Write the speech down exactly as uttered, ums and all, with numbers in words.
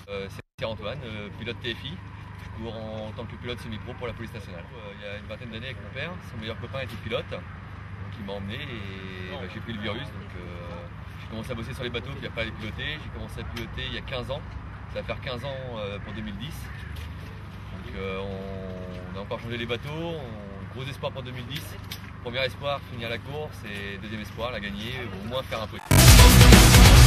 Euh, c'est Antoine, euh, pilote T F I. Je cours en, en tant que pilote semi-pro pour la police nationale. Euh, il y a une vingtaine d'années avec mon père, son meilleur copain était pilote, donc il m'a emmené et bah, j'ai pris le virus. Donc, euh, j'ai commencé à bosser sur les bateaux, puis après à les piloter. J'ai commencé à piloter il y a quinze ans, ça va faire quinze ans euh, pour deux mille dix. Donc euh, on, on a encore changé les bateaux, on, gros espoir pour deux mille dix. Premier espoir, finir la course, et deuxième espoir, la gagner, au moins faire un peu.